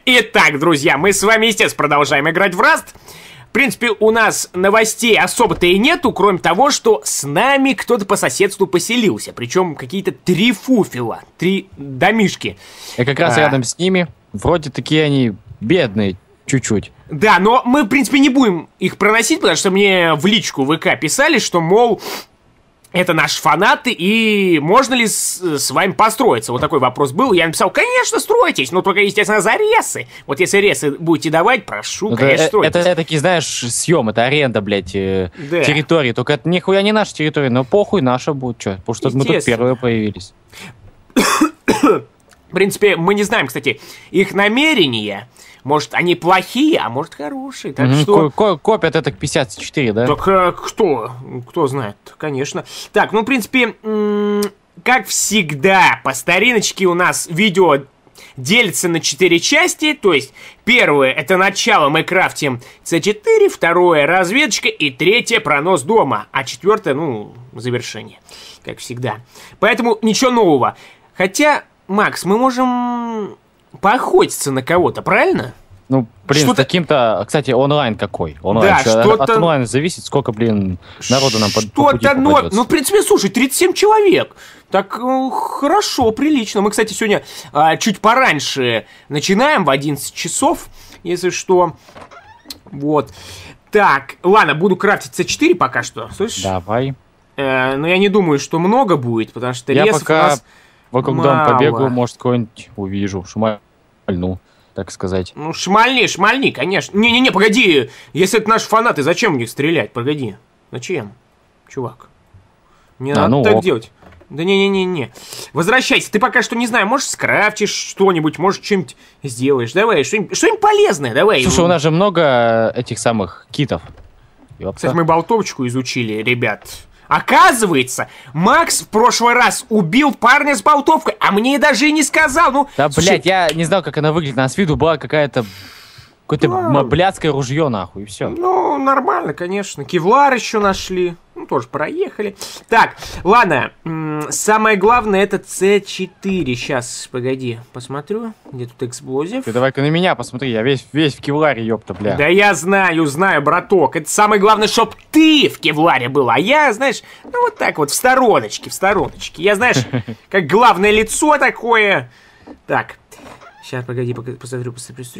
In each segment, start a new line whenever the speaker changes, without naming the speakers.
Итак, друзья, мы с вами, естественно, продолжаем играть в Rust. В принципе, у нас новостей особо-то и нету, кроме того, что с нами кто-то по соседству поселился. Причем какие-то 3 фуфела, 3 домишки.
И как раз рядом с ними, вроде такие они бедные, чуть-чуть.
Да, но мы, в принципе, не будем их проносить, потому что мне в личку ВК писали, что, мол, это наши фанаты, и можно ли с вами построиться? Вот такой вопрос был. Я написал, конечно, стройтесь, но только, естественно, за ресы. Вот если ресы будете давать, прошу, конечно, стройтесь.
Это такие, знаешь, съем, это аренда, блядь, территории. Только это нихуя не наша территория, но похуй, наша будет, что? Потому что мы тут первые появились.
В принципе, мы не знаем, кстати, их намерения. Может, они плохие, а может, хорошие. Так что...
Копят это к 54, да?
Так кто? Кто знает, конечно. Так, ну, в принципе, как всегда, по стариночке у нас видео делится на 4 части. То есть, первое, это начало, мы крафтим C4, второе, разведочка, и третье, пронос дома. А четвертое, ну, завершение, как всегда. Поэтому ничего нового. Хотя, Макс, мы можем... поохотиться на кого-то, правильно?
Ну, блин, с таким-то... Кстати, онлайн какой? Онлайн. Да, что-то... От онлайна зависит, сколько, блин, народу нам по пути попадется.
Ну, в принципе, слушай, 37 человек. Так, хорошо, прилично. Мы, кстати, сегодня чуть пораньше начинаем, в 11 часов, если что. Вот. Так, ладно, буду крафтить C4 пока что, слышишь?
Давай.
Но я не думаю, что много будет, потому что ресов
пока...
у нас
вокруг дома побегу, может, кого-нибудь увижу, шмальну, так сказать.
Ну, шмальни, конечно. Не-не-не, погоди, если это наши фанаты, зачем в них стрелять? Погоди, зачем, чувак? Не надо так делать. Да не-не-не-не. Возвращайся, ты пока что, не знаю, может, скрафтишь что-нибудь, может, что-нибудь сделаешь. Давай, что-нибудь полезное, давай.
Слушай, у нас же много этих самых китов.
Кстати, мы болтовочку изучили, ребят. Оказывается, Макс в прошлый раз убил парня с болтовкой, а мне даже и не сказал. Ну,
да, слушай, блядь, я не знал, как она выглядит. На с виду была какое-то блядское ружье, нахуй, и все.
Ну, нормально, конечно. Кевлар еще нашли. Ну, тоже проехали. Так, ладно. Самое главное, это C4. Сейчас, погоди, посмотрю. Где тут эксплозив?
Ты давай-ка на меня посмотри, я весь в кевларе, ёпта, бля.
Да я знаю, браток. Это самое главное, чтоб ты в кевларе был. А я, знаешь, ну вот так вот, в стороночке. Я, знаешь, как главное лицо такое. Так, сейчас, погоди, посмотрю.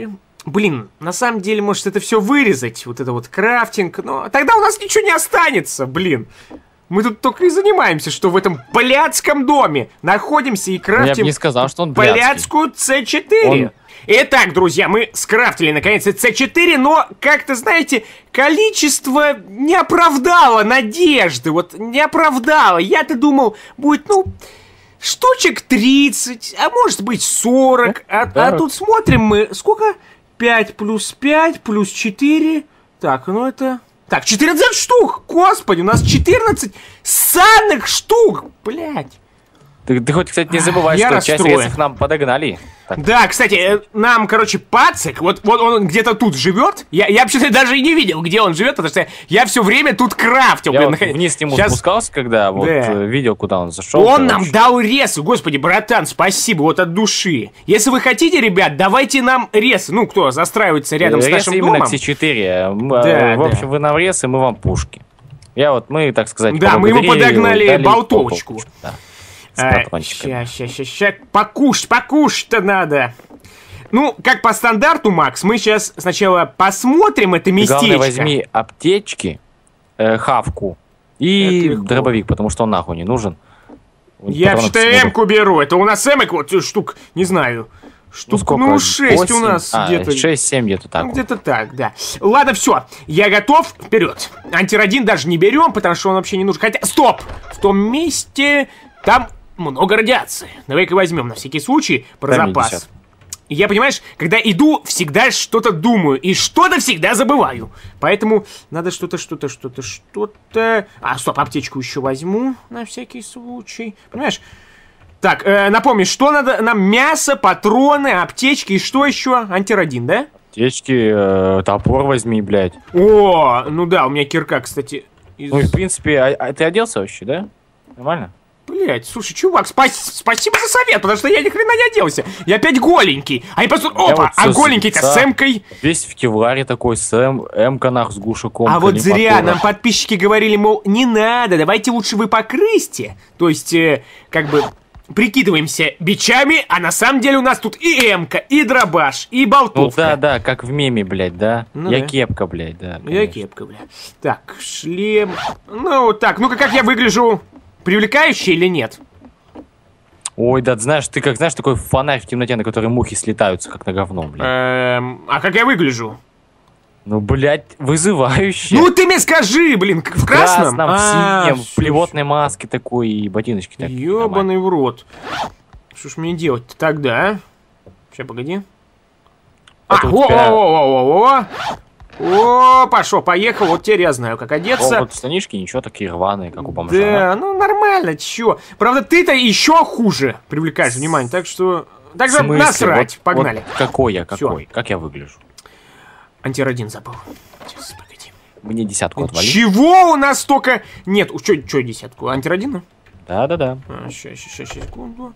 Блин, на самом деле, может, это все вырезать, вот это вот крафтинг, но тогда у нас ничего не останется, блин. Мы тут только и занимаемся, что в этом блядском доме находимся и крафтим.
Я бы не сказал, что он
блядскую C4. Итак, друзья, мы скрафтили наконец-то C4, но, как-то, знаете, количество не оправдало надежды, вот не оправдало. Я-то думал, будет, ну... штучек 30, а может быть 40. А тут смотрим мы, сколько? 5 плюс 5 плюс 4. Так, ну это... Так, 14 штук! Господи, у нас 14 ссаных штук! Блядь.
Ты хоть, кстати, не забывай, что часть ресов нам подогнали. Так.
Да, кстати, нам, короче, пацик, вот он где-то тут живет. Я вообще-то даже и не видел, где он живет, потому что я все время тут крафтил.
Я вот вниз к нему спускался, когда вот видел, куда он зашел.
Он нам дал ресы, господи, братан, спасибо, вот от души. Если вы хотите, ребят, давайте нам ресы. Ну, кто застраивается рядом с нашим домом.
Именно C4. В общем, вы нам ресы, мы вам пушки. Мы, так сказать,
да, мы ему подогнали болтовочку. Ща, покушать-то надо. Ну, как по стандарту, Макс, мы сейчас сначала посмотрим это местечко.
Главное, возьми аптечки, хавку и дробовик, потому что он нахуй не нужен.
Я вообще-то М-ку беру, это у нас М-ок вот штук, не знаю. Штук, ну 6 8? У нас где-то.
6-7 где-то так.
Где-то так, да. Ладно, все, я готов, вперед. Антирадин даже не берем, потому что он вообще не нужен. Хотя, стоп! В том месте, там много радиации. Давай-ка возьмем на всякий случай про запас. Я, понимаешь, когда иду, всегда что-то думаю. И что-то всегда забываю. Поэтому надо что-то... А, стоп, аптечку еще возьму на всякий случай. Понимаешь? Так, напомни, что надо нам? Мясо, патроны, аптечки и что еще? Антирадин, да?
Аптечки, топор возьми, блядь.
О, ну да, у меня кирка, кстати.
Ну, в принципе, ты оделся вообще, да? Нормально?
Блять, слушай, чувак, спасибо за совет, потому что я ни хрена не оделся. Я опять голенький. А я просто... Опа, вот а голенький-то с эмкой.
Весь в кевларе такой, с эмка нах с глушаком.
А вот зря нам подписчики говорили, мол, не надо, давайте лучше вы покрысьте. То есть, как бы... Прикидываемся бичами, а на самом деле у нас тут и эмка, и дробаш, и болтовка.
Ну да, как в меме, блядь, да? Ну, я кепка, блядь, да.
Конечно. Я кепка, блядь. Так, шлем. Ну, так, ну-ка, как я выгляжу? Привлекающе или нет?
Ой, да, знаешь, ты как, знаешь, такой фонарь в темноте, на который мухи слетаются, как на говно, блядь.
А как я выгляжу?
Ну, блядь, вызывающе.
Ну, ты мне скажи, блин, в красном?
В синем, в плевотной маске такой и ботиночки такие.
Ёбаный в рот. Что ж мне делать-то тогда, а? Сейчас, погоди. О, пошел, поехал, вот теперь я знаю, как одеться.
Вот штанишки ничего, такие рваные, как у бомжа.
Да, ну нормально, чё. Правда, ты-то еще хуже привлекаешь внимание, так что... Так же насрать, вот, погнали.
Вот какой я, какой? Всё. Как я выгляжу?
Антирадин забыл. Сейчас, погоди.
Мне десятку отвали.
Чего у нас столько... Нет, чё десятку? Антирадина?
Да.
Сейчас, секунду.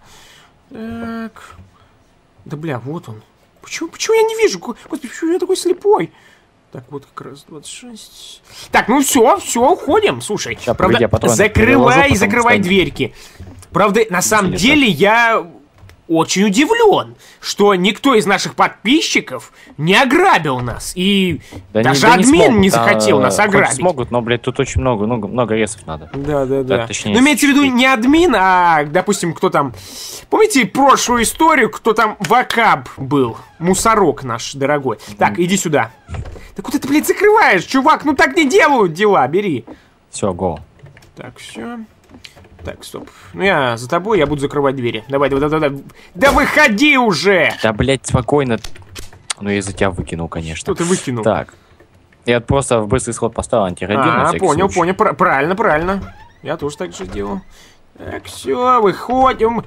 Так. Да бля, вот он. Почему я не вижу? Господи, почему я такой слепой? Так, вот как раз 26. Так, ну все, уходим. Слушай, сейчас, правда, закрывай дверьки. Правда, на самом деле я очень удивлен, что никто из наших подписчиков не ограбил нас. И да даже админ не захотел нас ограбить.
Смогут, но, блядь, тут очень много ресов надо.
Да. Ну, имеется в виду не админ, а, допустим, кто там... Помните прошлую историю, кто там вакаб был? Мусорок наш дорогой. Так, иди сюда. Да куда ты, блядь, закрываешь, чувак? Ну так не делают дела, бери.
Все, го.
Так, все. Так, стоп. Ну я за тобой, я буду закрывать двери. Давай. Да выходи уже!
Да, блядь, спокойно. Ну я за тебя выкинул, конечно.
Что ты выкинул?
Так. Я просто в быстрый исход поставил антирадин.
Понял. Правильно. Я тоже так же делал. Так, все, выходим.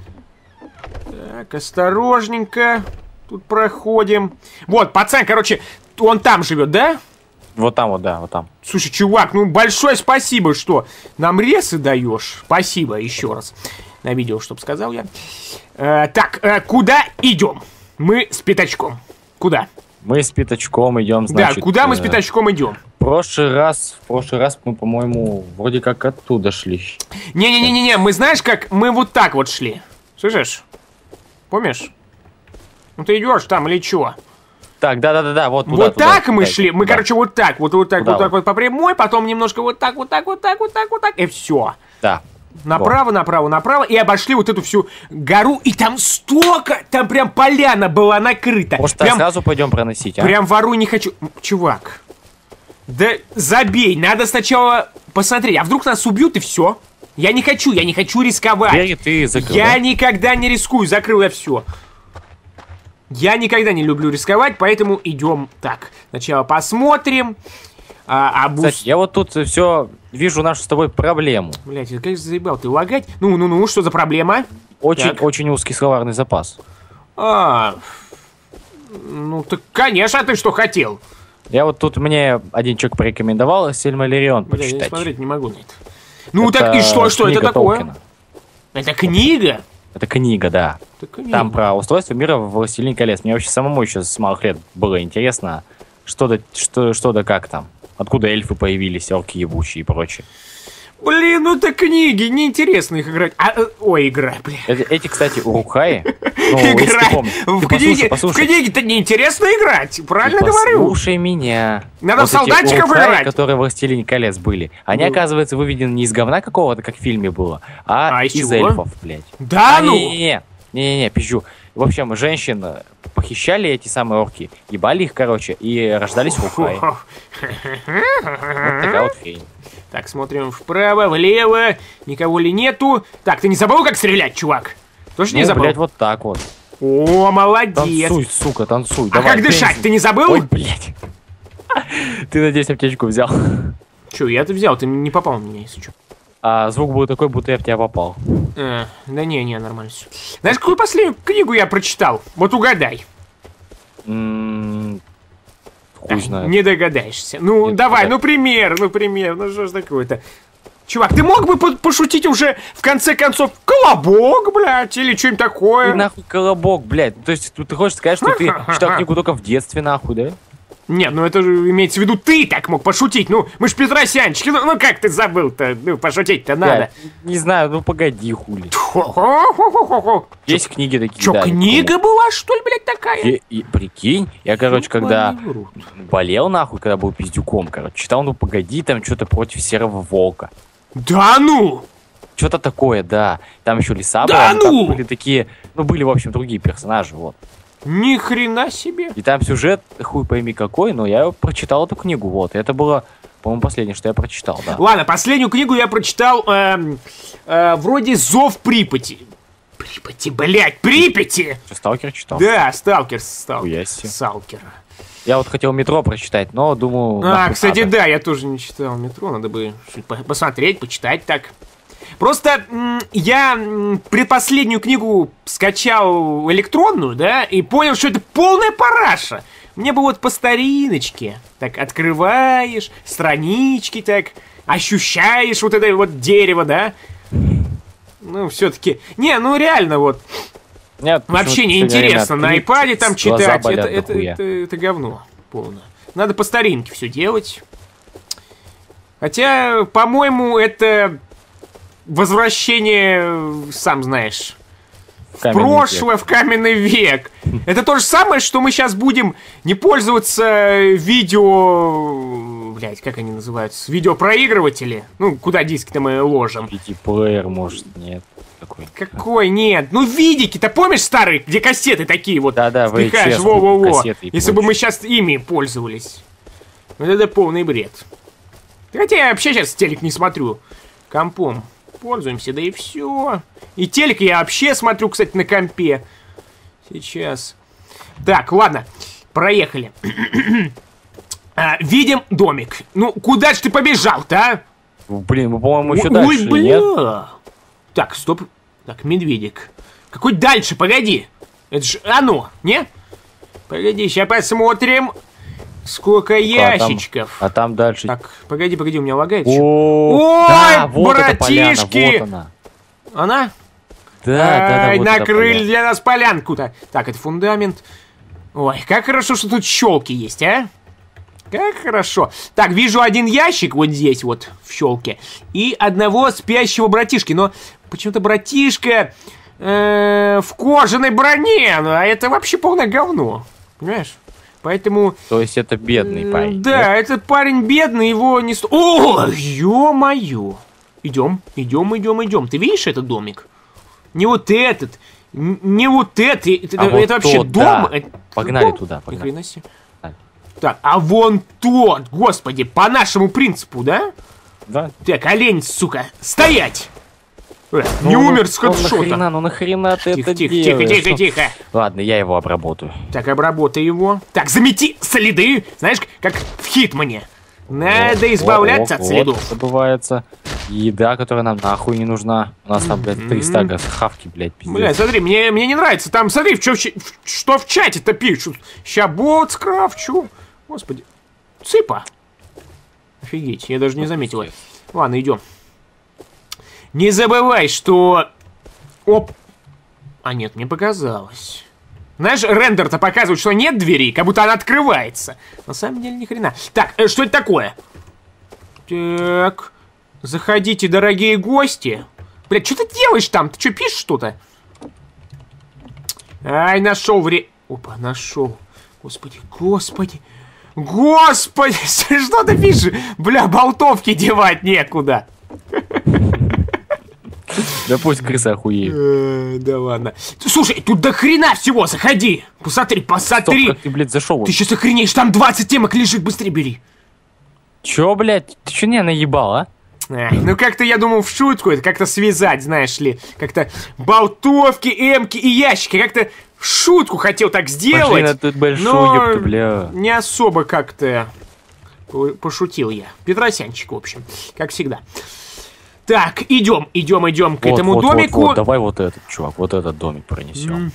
Так, осторожненько. Тут проходим. Вот, пацан, короче, он там живет, да?
Вот там вот, да, вот там.
Слушай, чувак, ну большое спасибо, что нам ресы даешь. Спасибо еще раз. На видео, чтоб сказал я. Так, куда идем? Мы с Пятачком. Куда?
Мы с Пятачком идем, значит...
Да, куда мы с Пятачком идем?
В прошлый раз мы, по-моему, вроде как оттуда шли.
Не-не-не-не, мы знаешь как? Мы вот так вот шли. Слышишь? Помнишь? Ну ты идешь там или чего?
Так, да, вот туда.
Вот так мы шли. Мы, короче, вот так вот по прямой, потом немножко вот так, и все.
Да.
Направо, и обошли вот эту всю гору, и там столько, там прям поляна была накрыта.
Может, сразу пойдем проносить, а?
Прям вору не хочу. Чувак, да забей, надо сначала посмотреть, а вдруг нас убьют и все. Я не хочу рисковать.
Двери ты закрыл,
я никогда не рискую, закрыл я все. Я никогда не люблю рисковать, поэтому идем так. Сначала посмотрим.
Кстати, я вот тут все вижу нашу с тобой проблему.
Блять, я конечно заебал, ты лагать? Ну, что за проблема?
Очень узкий словарный запас.
Ну так, конечно, ты что хотел?
Я вот тут мне один человек порекомендовал Сильмариллион почитать.
Я смотреть не могу на это. Ну так и что это такое? Толкина. Это книга?
Это книга, да. Там про устройство мира в «Властелине колец». Мне вообще самому еще с малых лет было интересно, что да как там. Откуда эльфы появились, орки ебучие и прочее.
Блин, ну это книги, неинтересно их играть. Игра, бля.
Эти, кстати, урукхаи.
Играть в книге-то неинтересно играть, правильно говорю?
Слушай меня.
Надо в солдатчиков играть.
Которые в «Властелине колец» были. Они, оказывается, выведены не из говна какого-то, как в фильме было, а из эльфов, блядь.
Да ну?
Не, пизжу. В общем, женщин похищали эти самые орки, ебали их, короче, и рождались урукхаи. Вот такая вот хрень.
Так, смотрим вправо, влево, никого ли нету. Так, ты не забыл, как стрелять, чувак? Тоже не забыл?
Блядь, вот так вот.
О, молодец.
Танцуй, сука, танцуй.
А как дышать, ты не забыл?
Ой, блядь. Ты, надеюсь, аптечку взял.
Че, я-то взял, ты не попал в меня, если что.
А звук был такой, будто я в тебя попал.
Да не, нормально все. Знаешь, какую последнюю книгу я прочитал? Вот угадай.
Хуй знает.
Не догадаешься. Ну, давай, пример, ну что ж такое-то? Чувак, ты мог бы пошутить уже, в конце концов, колобок, блядь, или что-нибудь такое?
Ты нахуй колобок, блядь. То есть ты хочешь сказать, что ты читал книгу только в детстве, нахуй, да?
Нет, ну это же имеется в виду, ты так мог пошутить. Ну, мы ж Петросянчики, ну как ты забыл-то? Ну, пошутить-то надо.
Не знаю, ну погоди, хули. Есть книги такие,
Чё, книга была, что ли, блядь, такая?
И прикинь, я, короче, когда болел, нахуй, когда был пиздюком, короче, читал, ну погоди, там что-то против серого волка.
Да ну!
Что-то такое, да. Там еще лиса
да
была,
ну!
были такие, ну были, в общем, другие персонажи, вот.
Ни хрена себе.
И там сюжет, хуй пойми какой, но я прочитал эту книгу, вот. И это было, по-моему, последнее, что я прочитал, да.
Ладно, последнюю книгу я прочитал, вроде «Зов Припяти». Припяти, блядь, Припяти!
Что, «Сталкер» читал?
Да, «Сталкер».
Сталкер. Я вот хотел «Метро» прочитать, но думаю...
кстати, надо. Да, я тоже не читал «Метро», надо бы посмотреть, почитать так. Просто я предпоследнюю книгу скачал электронную, да, и понял, что это полная параша. Мне бы вот по стариночке, так открываешь, странички так, ощущаешь вот это вот дерево, да. Ну, все-таки, не, ну реально вот,
нет,
вообще неинтересно на айпаде там читать, это говно полное. Надо по старинке все делать. Хотя, по-моему, это... возвращение, сам знаешь, в прошлое, в каменный век. Это то же самое, что мы сейчас будем не пользоваться видео... Блять, как они называются? Видеопроигрыватели. Ну, куда диски-то мы ложим.
CD-плеер, может, нет.
Какой нет? Ну, видики-то, помнишь старые, где кассеты такие вот?
Да-да,
втыкаешь, во-во-во. Если бы мы сейчас ими пользовались. Вот это полный бред. Хотя я вообще сейчас телек не смотрю. Компом пользуемся, да и все. И телек я вообще смотрю, кстати, на компе. Сейчас. Так, ладно, проехали. Видим домик. Ну, куда ж ты побежал-то, а?
Блин, мы, по-моему, еще дальше,
бля. Нет? Так, стоп. Так, медведик. Какой дальше? Погоди. Это же оно, не? Погоди, сейчас посмотрим. Сколько ящичков.
А там дальше.
Так, погоди, у меня лагает.
Ой, да, вот
братишки!
Эта поляна, вот
она.
Да, вот
накрыли для нас полянку-то. Так, это фундамент. Ой, как хорошо, что тут щелки есть, а? Как хорошо. Так, вижу один ящик вот здесь вот, в щелке. И одного спящего братишки. Но почему-то братишка в кожаной броне. А это вообще полное говно. Понимаешь? Поэтому...
То есть это бедный парень.
Да, этот парень бедный, его не... О, ё-моё. Идем. Ты видишь этот домик? Не вот этот. Не вот это. Это
вот
вообще
тот,
дом.
Да. Погнали туда, погнали.
Так, а вон тот, господи, по нашему принципу, да?
Да.
Так, олень, сука, стоять! Не умер с хедшота.
Ну нахрена ты это делаешь?
Тихо.
Ладно, я его обработаю.
Так, обработай его. Так, замети следы. Знаешь, как в Хитмане. Надо избавляться от следов.
Забывается. Еда, которая нам нахуй не нужна. У нас там, блядь, 300 хавки, блядь, пиздец.
Блядь, смотри, мне не нравится. Там, смотри, что в чате-то пишут. Ща бот скрафчу. Господи. Цыпа. Офигеть, я даже не заметил. Ладно, идем. Не забывай, что... Оп. А нет, мне показалось. Знаешь, рендер-то показывает, что нет двери, как будто она открывается. На самом деле, ни хрена. Так, что это такое? Так. Заходите, дорогие гости. Блядь, что ты делаешь там? Ты что, пишешь что-то? Ай, нашел Опа, нашел. Господи. Что ты пишешь? Бля, болтовки девать некуда.
Да пусть крыса охуеет.
Да ладно. Слушай, тут до хрена всего, заходи. Посмотри.
Стоп, как ты, блядь, зашел?
Ты сейчас охренеешь, там 20 темок лежит, быстрее бери.
Чё, блядь? Ты чё не наебал, а?
Ну как-то я думал в шутку это как-то связать, знаешь ли. Как-то болтовки, эмки и ящики. Как-то в шутку хотел так сделать.
Пошли тут большую, бля.
Не особо как-то пошутил я. Петросянчик, в общем, как всегда. Так, идем к этому домику.
Вот, давай вот этот, чувак, вот этот домик пронесем.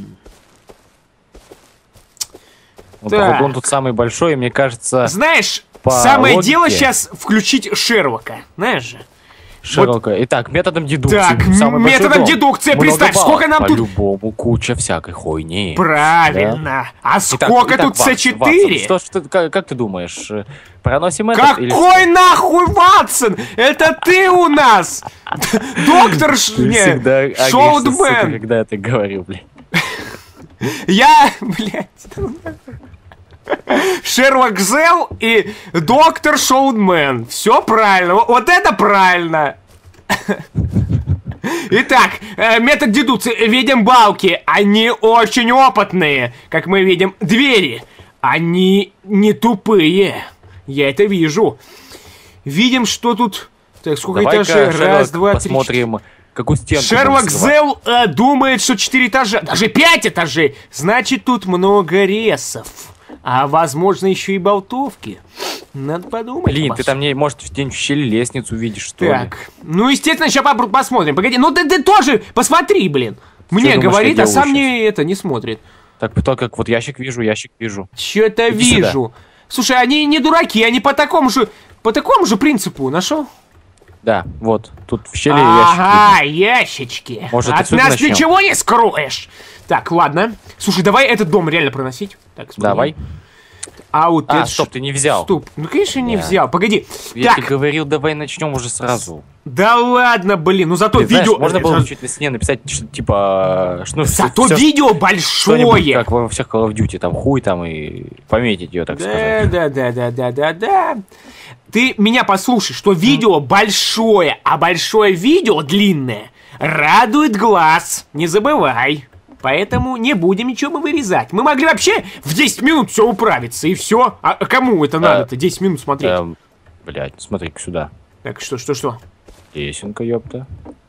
Вот, он тут самый большой, и мне кажется...
Знаешь, самое дело сейчас включить Шерлока, знаешь же.
Широко. Вот. Итак, методом дедукции.
Так, методом дедукции, представь, сколько нам тут...
По-любому куча всякой хуйни.
Правильно. Да? А сколько тут С4?
Как ты думаешь, проносим это?
Какой нахуй Ватсон? Это ты у нас! Доктор Шоудмен.
Когда я так говорю, блин.
Я, блядь... Шерлок Зелл и доктор Шоудмен. Все правильно. Вот это правильно. Итак, метод дедукции. Видим балки. Они очень опытные. Как мы видим, двери. Они не тупые. Я это вижу. Видим, что тут... Так, сколько этажей? Раз, два, три.
Посмотрим, какую стенку.
Шерлок Зелл думает, что 4 этажа. Даже 5 этажей. Значит, тут много ресов. А возможно еще и болтовки. Надо подумать.
Блин, ты там, может, в щели лестницу видишь, что ли?
Так, ну, естественно, сейчас посмотрим. Погоди, ну ты тоже посмотри, блин. Мне говорит, а сам не смотрит.
Так, то как вот ящик вижу.
Что-то вижу. Сюда. Слушай, они не дураки, они по такому же принципу. Нашел?
Да, вот, тут в щели
ящики. Ага, ящички.
Может,
от нас начнем? Ничего не скроешь. Так, ладно. Слушай, давай этот дом реально проносить. Так,
давай. Стоп, ты не взял.
Стоп, ну конечно не взял. Погоди.
Я тебе говорил, давай начнем уже сразу.
Да ладно, блин, ну зато видео...
Знаешь, можно было чуть на стене написать, что типа...
Зато видео большое!
Как во всех Call of Duty, там хуй там и пометить ее, так сказать.
Да. Ты меня послушай, что видео большое, а большое видео длинное радует глаз. Не забывай. Поэтому не будем ничего вырезать. Мы могли вообще в 10 минут все управиться, и все. А кому это надо-то 10 минут смотреть?
Блядь, смотри-ка сюда.
Так, что?
Лесенка, ёпта.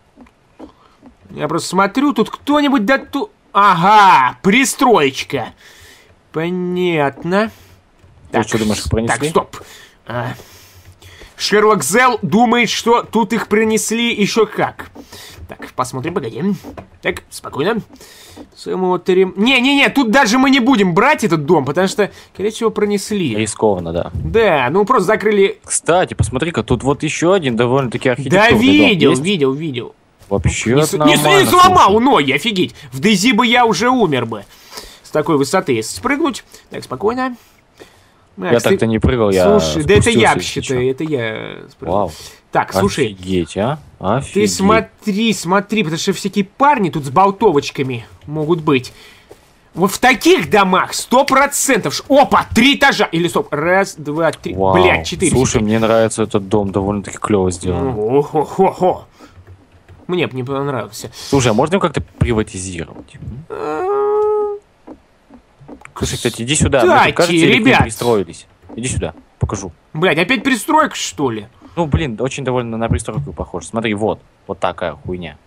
Я просто смотрю, тут кто-нибудь Ага, пристроечка. Понятно.
Так, что думаешь, их пронесли?
Так, стоп. Шерлок Зелл думает, что тут их принесли еще как. Так, посмотрим, погоди. Так, спокойно. Смотрим. Не, тут даже мы не будем брать этот дом, потому что, скорее всего, пронесли.
Рискованно, да.
Да, ну просто закрыли.
Кстати, посмотри-ка, тут вот еще один довольно-таки архитектурный
дом. Да, видел.
Вообще
не сломал ноги, офигеть. В Дейзи бы я уже умер бы. С такой высоты, если спрыгнуть. Так, спокойно.
Я так-то не прыгал, я
слушай, да это я вообще-то, это я спрыгнул.
Вау.
Так, слушай.
Офигеть, а?
Ты смотри, потому что всякие парни тут с болтовочками могут быть. Вот в таких домах 100%. Опа, 3 этажа. Или стоп, раз, два, три.
Вау.
Блядь, 4.
Слушай, мне нравится этот дом, довольно-таки клево сделан.
Ого-го-го. Мне бы не понравился.
Слушай, а можно его как-то приватизировать? Слушай, кстати, иди сюда.
Кстати,
кажется,
ребят.
Пристроились. Иди сюда, покажу.
Блядь, опять пристройка, что ли?
Ну, блин, очень довольно на пристройку похож. Смотри, вот такая хуйня.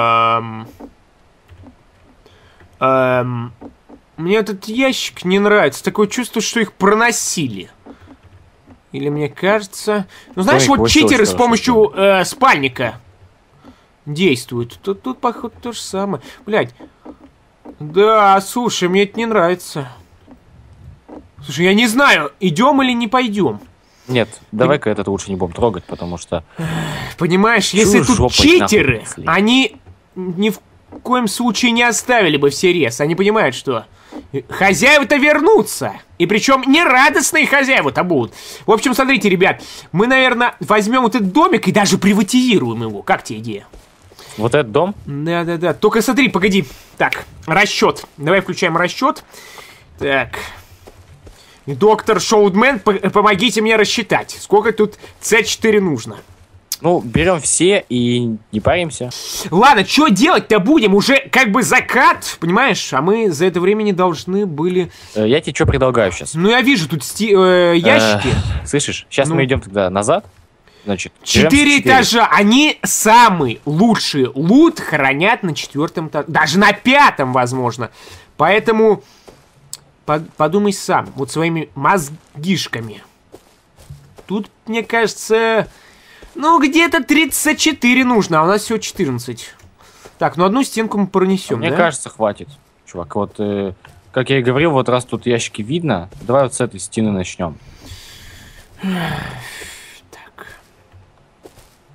Мне этот ящик не нравится. Такое чувство, что их проносили. Или мне кажется... Ну, знаешь, вот читеры с помощью спальника действуют. Тут, походу, то же самое. Блядь. Да, слушай, мне это не нравится. Слушай, я не знаю, идем или не пойдем.
Нет, давай-ка этот лучше не будем трогать, потому что...
Понимаешь, если тут читеры, они ни в коем случае не оставили бы все рез. Они понимают, что хозяева-то вернутся. И причем нерадостные хозяева-то будут. В общем, смотрите, ребят, мы, наверное, возьмем вот этот домик и даже приватизируем его. Как тебе идея?
Вот этот дом?
Да. Только смотри, погоди. Так, расчет. Давай включаем расчет. Так. Доктор Шоудмен, помогите мне рассчитать. Сколько тут С4 нужно?
Ну, берем все и не паримся.
Ладно, что делать-то будем? Уже как бы закат, понимаешь? А мы за это время не должны были...
Я тебе что предлагаю сейчас?
Ну, я вижу тут ящики.
Слышишь? Сейчас мы идем тогда назад. Значит,
4 этажа. Они самый лучший лут хранят на 4-м этаже. Даже на 5-м, возможно. Поэтому подумай сам. Вот своими мозгишками. Тут, мне кажется... Ну, где-то 34 нужно, а у нас всего 14. Так, ну одну стенку мы пронесем,
Мне кажется, хватит. Чувак, вот, как я и говорил, вот раз тут ящики видно, давай вот с этой стены начнем.
Так.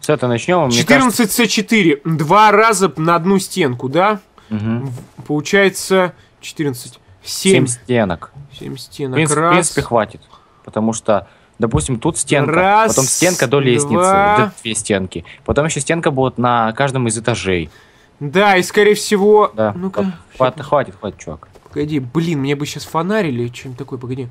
С этого начнем.
14С4. 2 раза на одну стенку, да?
Угу.
Получается 14.
7 стенок.
7 стенок.
В принципе, хватит. Потому что, допустим, тут стенка,
раз,
потом стенка до лестницы,
2.
2 стенки. Потом еще стенка будет на каждом из этажей.
Да, и скорее всего...
Да.
Ну-ка.
Хватит, чувак.
Погоди, блин, мне бы сейчас фонарь или что-нибудь такое, погоди.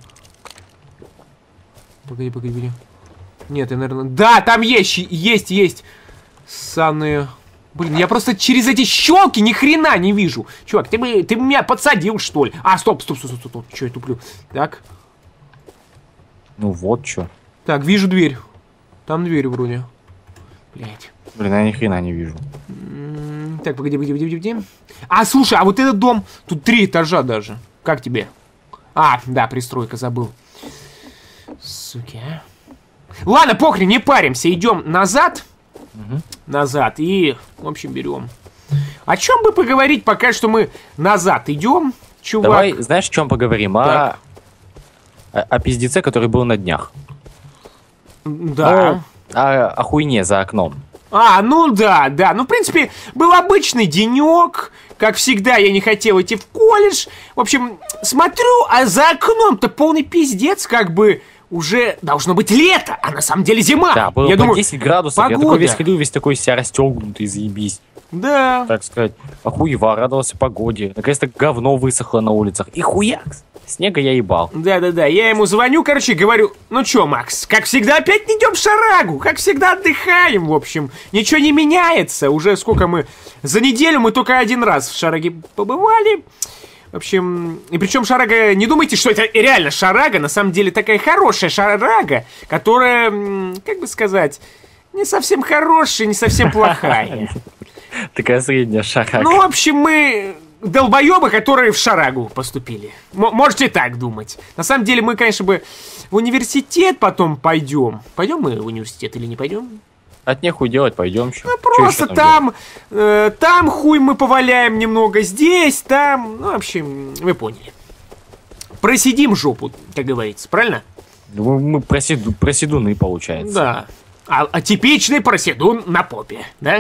Погоди. Нет, я, наверное... Да, там есть. Ссаные... Блин, я просто через эти щелки ни хрена не вижу. Чувак, ты меня подсадил, что ли? А, стоп. Че я туплю? Так.
Ну вот что.
Так, вижу дверь. Там дверь вроде. Блять.
Блин, я ни хрена не вижу.
Так, погоди. А, слушай, а вот этот дом, тут 3 этажа даже. Как тебе? А, да, пристройка, забыл. Суки, а. Ладно, похрен, не паримся, идем назад. Назад и, в общем, берем. О чем бы поговорить, пока что мы назад идем, чувак?
Давай, знаешь, о чем поговорим? О пиздеце, который был на днях.
Да.
О хуйне за окном.
А, ну да. Ну, в принципе, был обычный денек. Как всегда, я не хотел идти в колледж. В общем, смотрю, а за окном-то полный пиздец, как бы... Уже должно быть лето, а на самом деле зима.
Да, было
я
по
думаю,
10 градусов,
погода.
я такой весь ходил, весь такой себя расстегнутый, заебись.
Да.
Так сказать, охуева, радовался погоде. Наконец-то говно высохло на улицах. И хуяк, снега я ебал.
Да, я ему звоню, короче, говорю, ну чё, Макс, как всегда опять идем в шарагу, как всегда отдыхаем, в общем. Ничего не меняется, уже сколько мы... За неделю мы только 1 раз в шараге побывали. В общем, и причем шарага, не думайте, что это реально шарага, на самом деле такая хорошая шарага, которая, как бы сказать, не совсем хорошая, не совсем плохая.
Такая средняя шарага.
Ну, в общем, мы долбоебы, которые в шарагу поступили. Можете так думать. На самом деле мы, конечно, бы в университет потом пойдем. Пойдем мы в университет или не пойдем?
От нехуй делать, пойдем еще.
Ну, просто там хуй мы поваляем немного, здесь, там, ну, в общем, вы поняли. Просидим жопу, как говорится, правильно?
Мы проседуны, получается.
Да. А типичный проседун на попе, да?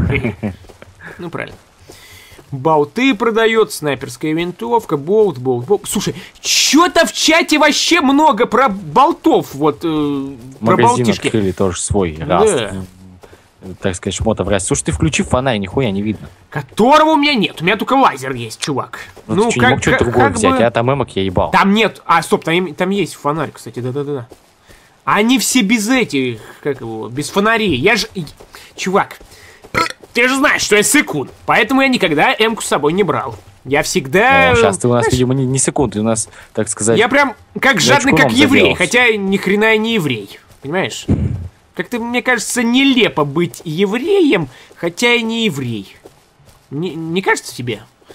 Ну, правильно. Болты продает, снайперская винтовка, болт. Слушай, что-то в чате вообще много про болтов, вот, про
магазин
болтишки.
Открыли тоже свой,
да.
раз. Так сказать, шмотов раз. Слушай, ты включи фонарь, нихуя не видно.
Которого у меня нет, у меня только лазер есть, чувак.
Ну ты что, не мог что-то другое взять, а там эмок я ебал.
Там нет, стоп, там есть фонарь, кстати, да. Они все без этих, как его, без фонарей, чувак... Ты же знаешь, что я сыкун, поэтому я никогда эмку с собой не брал. Я всегда...
Сейчас ты у нас, видимо, не секунд, ты у нас, так сказать...
Я прям как жадный, как еврей, хотя ни хрена я не еврей, понимаешь? Как-то, мне кажется, нелепо быть евреем, хотя и не еврей. Не кажется тебе?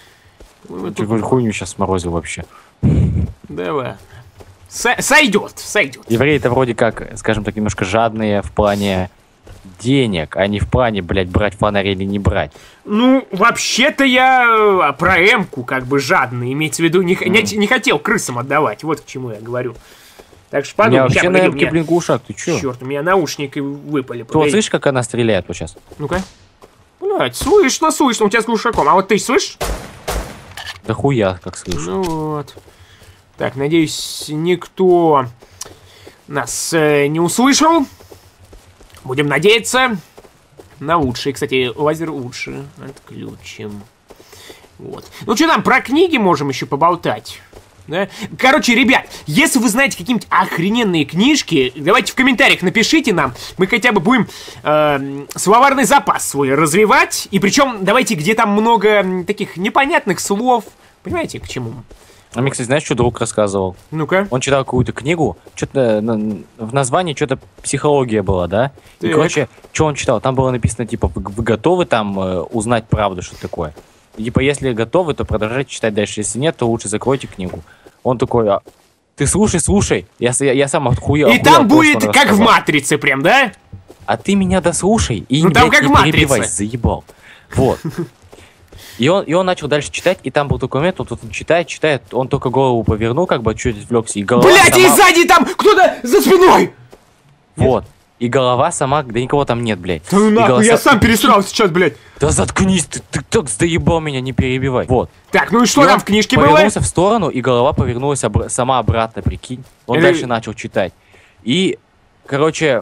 Ты хуйню сейчас сморозил вообще.
Давай. Сойдет.
Евреи-то вроде как, скажем так, немножко жадные в плане... денег, а не в плане, блядь, брать фонарь или не брать.
Ну, вообще-то я про эмку как бы жадный, имеется в виду, не хотел крысам отдавать, вот к чему я говорю. Так что подумай.
У меня вообще на эмке, блин, глушак, ты чё?
Черт, у меня наушники выпали.
Ты слышишь, как она стреляет вот сейчас?
Ну-ка. Блядь, слышно, у тебя с глушаком, а вот ты слышишь?
Да хуя, как слышу.
Ну вот. Так, надеюсь, никто нас не услышал. Будем надеяться на лучшее. Кстати, лазер лучше. Отключим. Вот. Ну что, там про книги можем еще поболтать. Да? Короче, ребят, если вы знаете какие-нибудь охрененные книжки, давайте в комментариях напишите нам. Мы хотя бы будем словарный запас свой развивать. И причем давайте, где там много таких непонятных слов. Понимаете, к чему?
А мне, кстати, знаешь, что друг рассказывал?
Ну-ка.
Он читал какую-то книгу, что-то в названии что-то психология была, да? И, короче, что он читал? Там было написано, типа, вы готовы там узнать правду, что такое? И, типа, если готовы, то продолжайте читать дальше. Если нет, то лучше закройте книгу. Он такой, ты слушай, я сам охуел.
И там будет как в «Матрице» прям, да?
А ты меня дослушай и
ну, там
блядь,
как
не перебивайся, заебал. Вот. И он начал дальше читать, и там был такой момент, он читает, он только голову повернул, как бы чуть отвлекся, и голова
блядь, и сзади там кто-то за спиной!
Вот. и голова сама, да никого там нет, блядь.
Да ну нахуй, я сам пересрал сейчас, блядь.
Да заткнись, ты так заебал меня, не перебивай. Вот.
Так, ну и что
И
там
он
в книжке было?
повернулся в сторону, и голова повернулась сама обратно, прикинь. Он дальше начал читать. И, короче,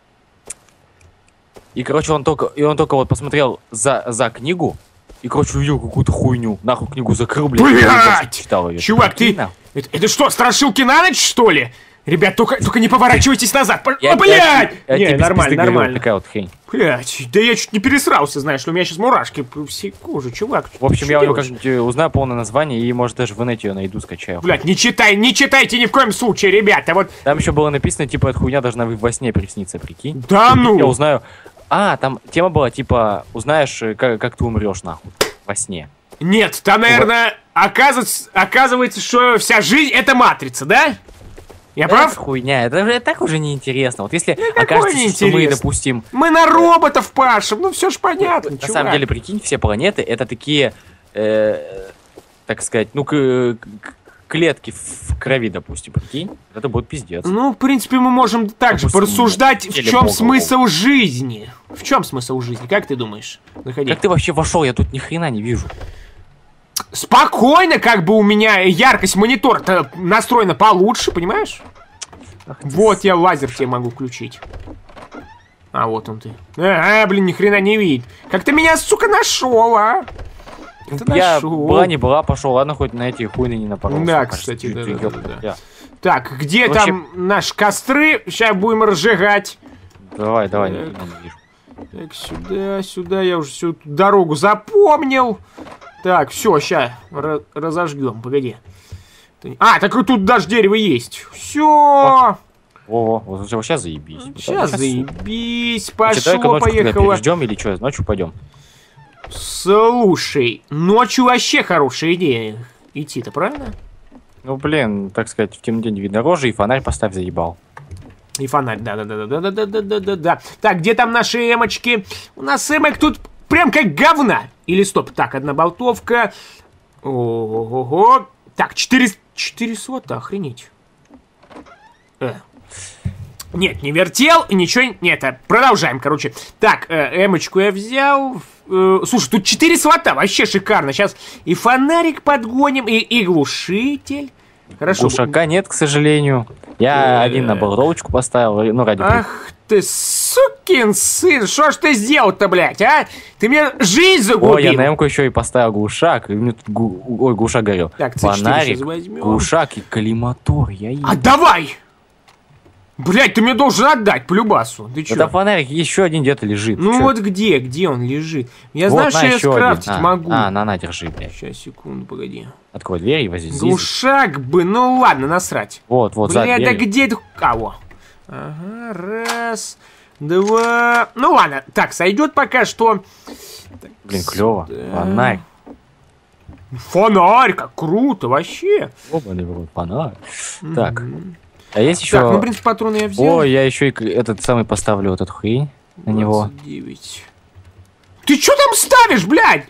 он только вот посмотрел за книгу, и, короче, увидел какую-то хуйню. Нахуй книгу закрыл, блядь.
Блядь! Чувак, ты... Это что, страшилки на ночь, что ли? Ребят, только не поворачивайтесь назад. Блядь! Не, нормально.
Такая вот хрень.
Блядь, да я чуть не пересрался, знаешь, у меня сейчас мурашки по всей коже, чувак.
В общем, я у него как-нибудь узнаю полное название и, может, даже в инете ее найду, скачаю.
Блядь, не читайте ни в коем случае, ребята, вот.
Там еще было написано, типа, эта хуйня должна во сне присниться, прикинь.
Да ну!
Я узнаю... там тема была, типа, узнаешь, как ты умрешь, нахуй, во сне.
Нет, там, наверное, оказывается, что вся жизнь — это матрица, да? Я прав?
Это хуйня, это так уже неинтересно. Вот если окажется, что мы, допустим...
Мы на роботов пашем, ну все ж понятно,
На самом деле, прикинь, все планеты — это такие, так сказать, ну, клетки в крови, допустим, прикинь. Это будет пиздец.
Ну, в принципе, мы можем также порассуждать, в чем смысл жизни. В чем смысл жизни, как ты думаешь? Заходи.
Как ты вообще вошел? Я тут ни хрена не вижу.
Спокойно, как бы у меня яркость монитора-то настроена получше, понимаешь? Вот я лазер тебе могу включить. А вот он ты. Блин, ни хрена не видит. Как ты меня, сука, нашел, а?
Я была не была, пошел, ладно, хоть на эти хуйны не напоролся.
Да, кстати, да. Так, где там наши костры? Сейчас будем разжигать.
Давай, не вижу.
Так, сюда, я уже всю дорогу запомнил. Так, все, сейчас разожгем, погоди. Так и тут даже дерево есть. Все.
Вот сейчас заебись.
Сейчас заебись, пошло, поехало.
Ждем или что, ночью пойдем?
Слушай, ночью вообще хорошая идея идти-то, правильно?
Ну, блин, так сказать, в темный день видно рожи, и фонарь поставь, заебал.
И фонарь, да. Так, где там наши эмочки? У нас эмок тут прям как говна. Или стоп, так, одна болтовка. Ого-го. Так, 4 слота, охренеть. Нет, не вертел, ничего, нет, продолжаем, короче. Так, эмочку я взял. Слушай, тут 4 слота, вообще шикарно. Сейчас и фонарик подгоним, и глушитель. Хорошо.
Глушака нет, к сожалению. Я один на болтовочку поставил, ну, ради...
Ах ты, сукин сын, что ж ты сделал-то, блядь, а? Ты мне жизнь загубил.
Ой, я на эмку еще и поставил глушак. И мне тут глушак горел.
Так,
фонарик, глушак и коллиматор.
Отдавай! Блядь, ты мне должен отдать, полюбасу. Ты чё?
Это фонарик еще один где-то лежит.
Ну вот где он лежит? Я знаю, что я скрафтить могу.
На, держи, блядь.
Сейчас, секунду, погоди.
Открой дверь и возьми.
Глушак бы, ну ладно, насрать.
Вот, за дверью.
Блядь, да где это? Кого? Ага, раз, два. Ну ладно, так, сойдет пока что.
Блин, клево. Фонарь.
Фонарь, как круто, вообще.
Фонарь. Так. А есть еще...
Так, ну, в принципе, патроны я взял.
Ой, я еще и этот самый поставлю вот эту хрень на него.
29. Ты что там ставишь, блядь?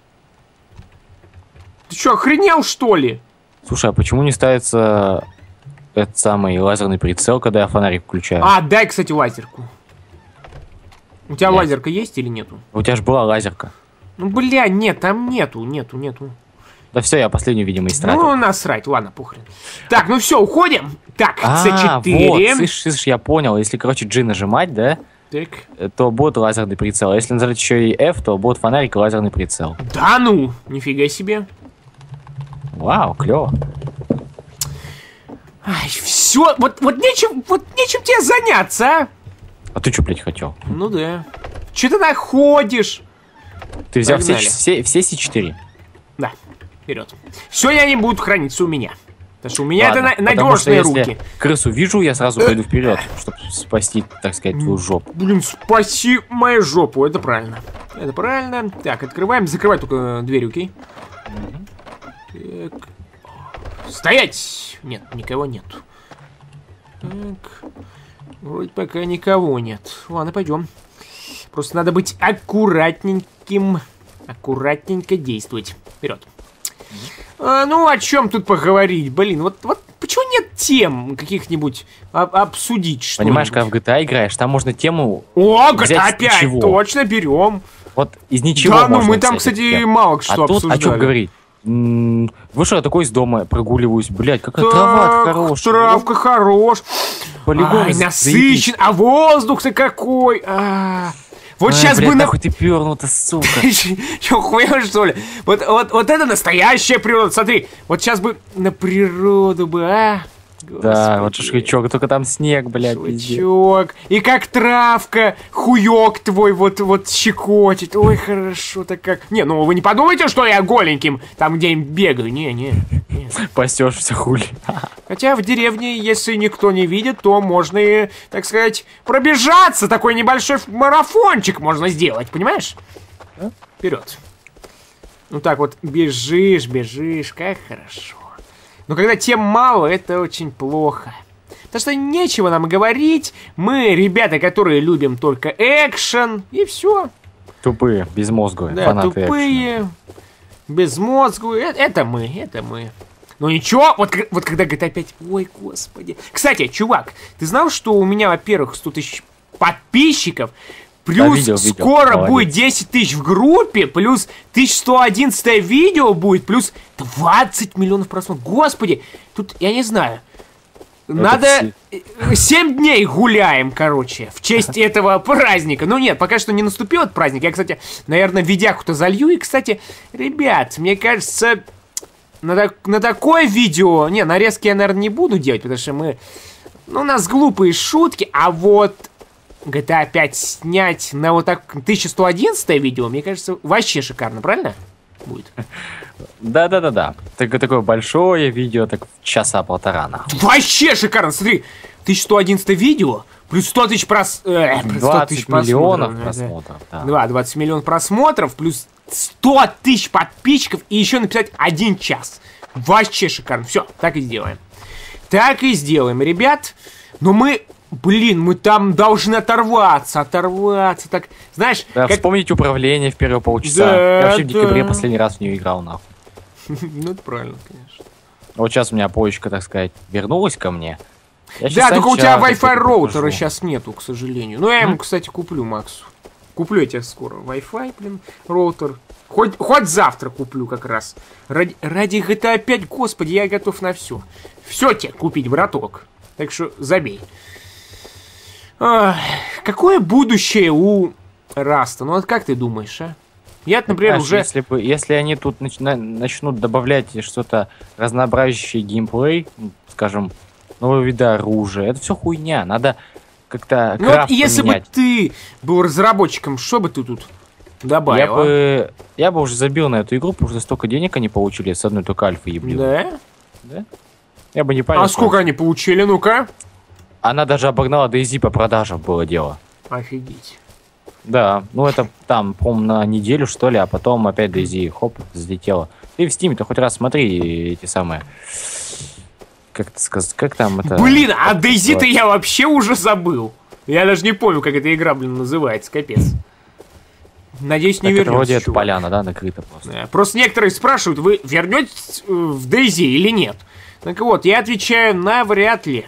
Ты что, охренел, что ли?
Слушай, а почему не ставится этот самый лазерный прицел, когда я фонарик включаю?
Дай, кстати, лазерку. У тебя лазерка есть или нету?
У тебя же была лазерка.
Ну, бля, нет, там нету.
Да все, я последнюю, видимо, истратил.
Ну, насрать, ладно, похрен. Так, ну все, уходим. Так, C4.
Вот, слышь, я понял. Если, короче, G нажимать, да?
Так.
То будет лазерный прицел. А если нажать еще и F, то будет фонарик и лазерный прицел.
Да ну, нифига себе.
Вау, клево.
Ай, все, вот нечем тебе заняться, а?
А ты что, блядь, хотел?
Ну да. Че ты находишь?
Ты взял все C4?
Да, вперед. Все они будут храниться у меня. Потому что у меня это надежные руки.
Если крысу вижу, я сразу пойду вперед, чтобы спасти, так сказать, твою жопу.
Блин, спаси мою жопу, это правильно. Это правильно. Так, открываем, закрывай только дверь, окей? Так. Стоять! Нет, никого нет. Так. Вроде пока никого нет. Ладно, пойдем. Просто надо быть аккуратненьким. Аккуратненько действовать. Вперед. Ну, о чем тут поговорить? Блин, вот почему нет тем каких-нибудь обсудить, что
Понимаешь, когда в GTA играешь, там можно тему
О,
взять
GTA 5, точно, берем.
Вот из ничего
Да, ну
можно
мы там,
взять
кстати,
тему.
мало что
А тут,
обсуждали.
о чем говорить? Вышел я такой из дома, прогуливаюсь, блядь, какая трава хорошая.
Травка хорош.
Полигон
Ай, насыщен, а воздух-то какой. Вот сейчас
блядь,
бы
нахуй ты пернута, сука.
Чё, хуя, что ли? Вот это настоящая природа. Смотри, вот сейчас бы на природу бы, а?
Да, вот шашлычок, только там снег, блядь, пиздец.
Шашлычок. И как травка, хуёк твой вот щекочет. Ой, хорошо-то как. Не, ну вы не подумайте, что я голеньким там где-нибудь бегаю. Не.
Пасешься, хули.
Хотя в деревне, если никто не видит, то можно и, так сказать, пробежаться. Такой небольшой марафончик можно сделать, понимаешь? Вперед. Ну так вот, бежишь, как хорошо. Но когда тем мало, это очень плохо. Потому что нечего нам говорить. Мы ребята, которые любим только экшен, и все.
Тупые, безмозглые,
Да,
фанаты
тупые,
экшена.
безмозглые. Это мы. Ну ничего, вот когда GTA 5... Ой, господи. Кстати, чувак, ты знал, что у меня, во-первых, 100 тысяч подписчиков, плюс
видел,
скоро
молодец.
будет 10 тысяч в группе, плюс 1111 видео будет, плюс 20 миллионов просмотров. Господи, тут, я не знаю, надо 7 дней гуляем, короче, в честь этого праздника. Ну нет, пока что не наступил этот праздник. Я, кстати, наверное, видяху-то залью. И, кстати, ребят, мне кажется, на такое видео... Не, нарезки я, наверное, не буду делать, потому что мы... Ну, у нас глупые шутки, а вот... GTA 5 снять на вот так 1111 видео, мне кажется, вообще шикарно, правильно? Будет.
Да. Только такое большое видео, так часа полтора, нахуй.
Вообще шикарно, смотри, 1111 видео, плюс 100 тысяч
20 миллионов просмотров. Да.
20 миллионов просмотров, плюс 100 тысяч подписчиков и еще написать 1 час. Вообще шикарно. Все, так и сделаем. Так и сделаем, ребят. Но мы... Блин, мы там должны оторваться, так, знаешь...
Да,
как...
вспомнить управление в первые полчаса.
Да,
Я вообще в декабре последний раз в нее играл, нахуй.
Ну, это правильно, конечно.
Вот сейчас у меня поечка, так сказать, вернулась ко мне.
Да, только у тебя Wi-Fi роутера сейчас нету, к сожалению. Ну, я ему, кстати, куплю, Максу. Куплю я тебе скоро Wi-Fi, блин, роутер. Хоть завтра куплю как раз. Ради GTA 5, господи, я готов на все. Все тебе купить, браток. Так что забей. Какое будущее у Раста? Ну вот как ты думаешь, а? Я, например, уже...
Если они тут начнут добавлять что-то разнообразящее геймплей, скажем, новые виды оружия, это все хуйня. Надо как-то
ну вот если бы ты был разработчиком, что бы ты тут добавил?
Я бы уже забил на эту игру, потому что столько денег они получили с одной только альфы ебли.
Да?
Я бы не понял.
А сколько они получили, ну-ка?
Она даже обогнала DayZ по продажам, было дело.
Офигеть.
Да, ну это там, по-моему, на неделю, что ли, а потом опять DayZ, хоп, взлетела. Ты в Steam-то хоть раз смотри эти самые... Как это сказать, как там это...
Блин, а DayZ-то я вообще уже забыл. Я даже не помню, как эта игра, блин, называется, капец. Надеюсь, не вернется.
Вроде это поляна, да, накрыта просто.
Да, просто некоторые спрашивают, вы вернетесь в DayZ или нет? Так вот, я отвечаю, навряд ли.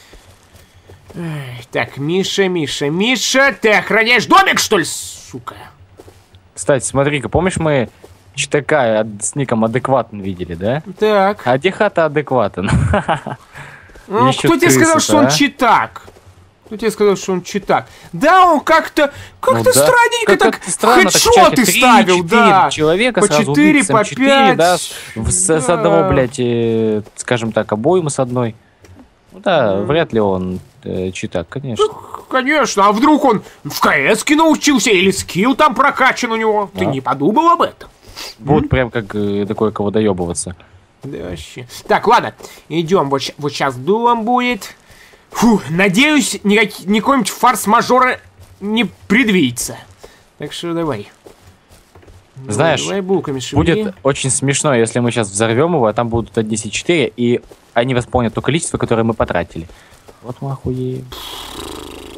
Так, Миша, ты охраняешь домик, что ли, сука?
Кстати, смотри-ка, помнишь, мы читака с ником Адекватен видели, да?
Так.
А где хата Адекватен?
Ну, кто тебе сказал, что он читак? Кто тебе сказал, что он читак? Да, он как-то странненько так хедшоты ставил, да.
Человека
по
сразу
4, по 5.
Да, с одного, блядь, скажем так, обоймы с одной. Ну да, вряд ли он читак, конечно.
Конечно, а вдруг он в КС-ке научился или скилл там прокачан у него? Ты не подумал об этом?
Будут прям как такое кого доебываться.
Да вообще. Так, ладно, идем. Вот сейчас дулом будет. Фу, надеюсь, никакой-нибудь форс-мажора не предвидится. Так что давай.
Знаешь,
давай булками шевели.
Будет очень смешно, если мы сейчас взорвем его, а там будут 1.10.4, и они восполнят то количество, которое мы потратили. Вот мы охуеем.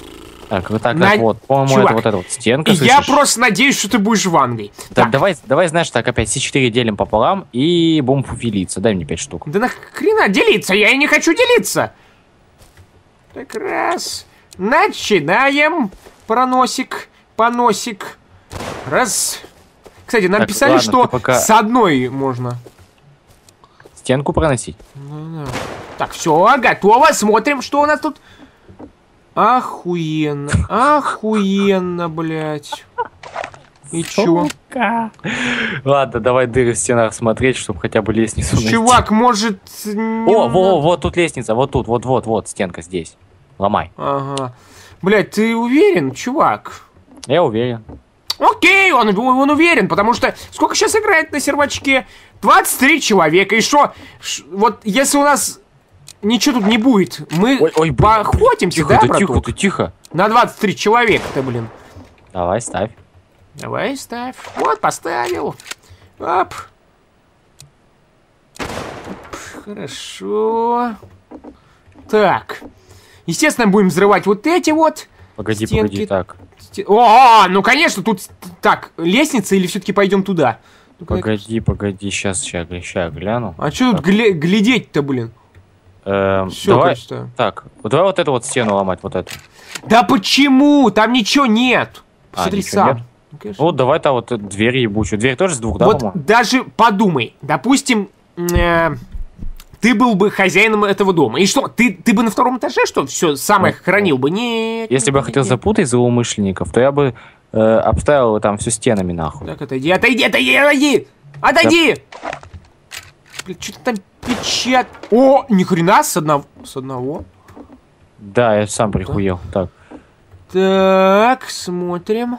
Так, вот так,
На-
вот. По-моему,
Чувак,
это вот эта вот стенка,
Я
слышишь?
просто надеюсь, что ты будешь Вангой.
Да,
Так,
давай, знаешь, так, опять С4 делим пополам и будем фуфелиться. Дай мне 5 штук.
да нахрена делиться? Я и не хочу делиться. Так, раз. Начинаем. Проносик, поносик. Раз. Кстати, нам
Так,
писали,
ладно,
что
ты пока-
с одной можно.
Стенку проносить?
Так, все, готово. Смотрим, что у нас тут. Охуенно, охуенно, блядь. И чё?
Ладно, давай дыры в стенах смотреть, чтобы хотя бы лестницу найти.
Чувак, может...
О, вот тут лестница, вот тут, вот, стенка здесь. Ломай.
Ага. Блядь, ты уверен, чувак?
Я уверен.
Окей, он уверен, потому что сколько сейчас играет на сервачке? 23 человека. И что? Вот если у нас ничего тут не будет, мы
Ой,
поохотимся,
Тихо,
да,
да
браток?
тихо, ты тихо.
На 23 человека-то, блин.
Давай, ставь.
Давай, ставь. Вот, поставил. Оп. Хорошо. Так. Естественно, будем взрывать вот эти вот.
Погоди,
стенки.
так.
О, ну конечно, тут... Так, лестница или все-таки пойдем туда? Ну-ка,
Погоди, сейчас гляну.
А что тут глядеть-то, блин? Все,
Давай,
кажется.
так, вот давай вот эту вот стену ломать, вот эту.
Да почему? Там ничего нет. Смотри
ничего
сам.
нет?
Ну, конечно.
Вот давай там вот дверь ебучую. Дверь тоже с двух, да,
Вот
по-моему?
даже подумай. Допустим, ты был бы хозяином этого дома. И что, ты бы на втором этаже, что, все самое хранил бы? Нет.
Если бы я хотел запутать злоумышленников, то я бы обставил там все стенами нахуй.
Так, отойди. Отойди! Блин, что-то там печат... О, ни хрена, с одного.
Да, я сам прихуел. Так.
Так, смотрим.